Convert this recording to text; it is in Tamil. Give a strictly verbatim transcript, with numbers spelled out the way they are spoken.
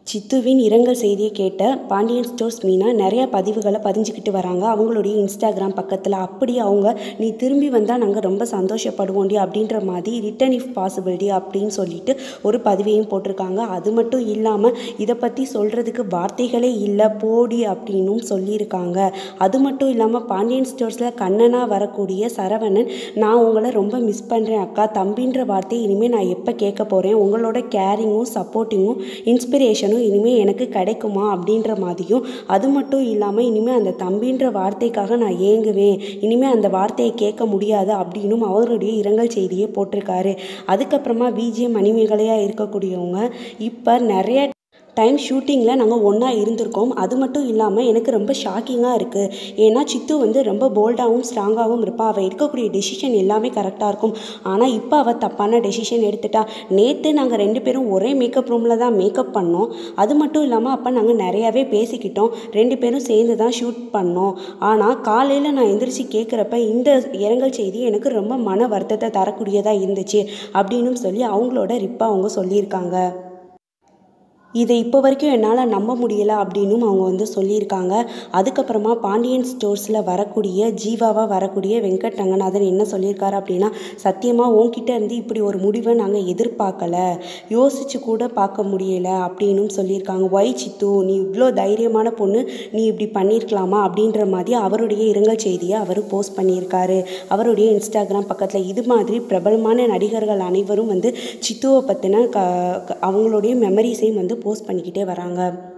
சித்துவின் இரங்கல் செய்தியை கேட்ட பாண்டியன் ஸ்டோர்ஸ் மீனா நிறையா பதிவுகளை பதிஞ்சுக்கிட்டு வராங்க அவங்களுடைய இன்ஸ்டாகிராம் பக்கத்தில். அப்படி அவங்க நீ திரும்பி வந்தால் நாங்கள் ரொம்ப சந்தோஷப்படுவோண்டி அப்படின்ற மாதிரி ரிட்டன் இஃப் பாசிபிலிட்டி அப்படின்னு சொல்லிட்டு ஒரு பதிவையும் போட்டிருக்காங்க. அது மட்டும் இல்லாமல் இதை பற்றி சொல்கிறதுக்கு வார்த்தைகளே இல்லை போடி அப்படின்னும் சொல்லியிருக்காங்க. அது மட்டும் இல்லாமல் பாண்டியன் ஸ்டோர்ஸில் கண்ணனாக வரக்கூடிய சரவணன், நான் உங்களை ரொம்ப மிஸ் பண்ணுறேன் அக்கா, தம்பின்ற வார்த்தையை இனிமேல் நான் எப்போ கேட்க போகிறேன், உங்களோட கேரிங்கும் சப்போர்ட்டிங்கும் இன்ஸ்பிரேஷனும் இனிமேல் எனக்கு கிடைக்குமா அப்படின்ற மாதிரியும், அது மட்டும் இல்லாமல் இனிமேல் அந்த தம்பின்ற வார்த்தைக்காக நான் ஏங்குவேன், இனிமேல் அந்த வார்த்தையை கேட்க முடியாது அப்படின்னும் அவருடைய இரங்கல் செய்தியை போட்டிருக்காரு. அதுக்கப்புறமா பிஜிஎம் மணிமேகலையாக இருக்கக்கூடியவங்க இப்போ நிறைய டைம் ஷூட்டிங்கில் நாங்கள் ஒன்றா இருந்திருக்கோம். அது மட்டும் இல்லாமல் எனக்கு ரொம்ப ஷாக்கிங்காக இருக்குது. ஏன்னா சித்து வந்து ரொம்ப போல்டாகவும் ஸ்ட்ராங்காகவும் இருப்பாள். அவள் எடுக்கக்கூடிய டெசிஷன் எல்லாமே கரெக்டாக இருக்கும். ஆனால் இப்போ அவள் தப்பான டெசிஷன் எடுத்துட்டா. நேற்று நாங்கள் ரெண்டு பேரும் ஒரே மேக்கப் ரூமில் தான் மேக்கப் பண்ணோம். அது மட்டும் இல்லாமல் அப்போ நாங்கள் நிறையாவே பேசிக்கிட்டோம். ரெண்டு பேரும் சேர்ந்து தான் ஷூட் பண்ணோம். ஆனால் காலையில் நான் எந்திரிச்சு கேட்குறப்ப இந்த இரங்கல் செய்தி எனக்கு ரொம்ப மன வருத்தத்தை தரக்கூடியதாக இருந்துச்சு அப்படின்னு சொல்லி அவங்களோட ரிப்பாக அவங்க சொல்லியிருக்காங்க. இதை இப்போ வரைக்கும் என்னால் நம்ப முடியலை அப்படின்னும் அவங்க வந்து சொல்லியிருக்காங்க. அதுக்கப்புறமா பாண்டியன் ஸ்டோர்ஸில் வரக்கூடிய ஜீவாவாக வரக்கூடிய வெங்கட் ரங்கநாதன் என்ன சொல்லியிருக்காரு அப்படின்னா, சத்தியமாக உன்கிட்ட இருந்து இப்படி ஒரு முடிவை நாங்கள் எதிர்பார்க்கல, யோசித்து கூட பார்க்க முடியலை அப்படின்னும் சொல்லியிருக்காங்க. ஒய் சித்து, நீ இவ்வளோ தைரியமான பொண்ணு, நீ இப்படி பண்ணியிருக்கலாமா அப்படின்ற மாதிரி அவருடைய இரங்கல் செய்தியை அவர் போஸ்ட் பண்ணியிருக்காரு அவருடைய இன்ஸ்டாகிராம் பக்கத்தில். இது மாதிரி பிரபலமான நடிகர்கள் அனைவரும் வந்து சித்துவை பற்றின க அவங்களுடைய மெமரிஸையும் வந்து போஸ்ட் பண்ணிக்கிட்டே வராங்க.